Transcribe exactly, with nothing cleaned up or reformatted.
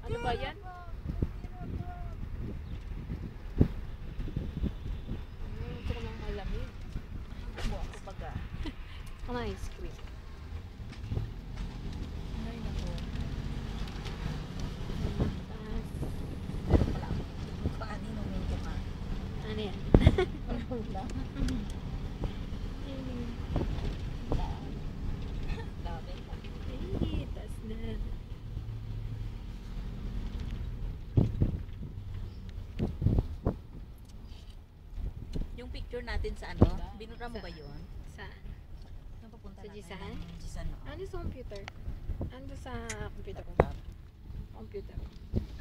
Ano ba yan? Hmm, ito namang malamig. Buwan ko baga. Ano ice cream? Ay, naku. Taas. Pero pala, paaninungin ko ka. Ano yan? Wala. Dami pa. Ay, taas na. Yung picture natin sa ano, binura mo ba yun? Saan? Saan papunta Sa natin? Jisan? Jisan, oo. Ano sa computer? Ano sa computer ko? Laptop. Computer.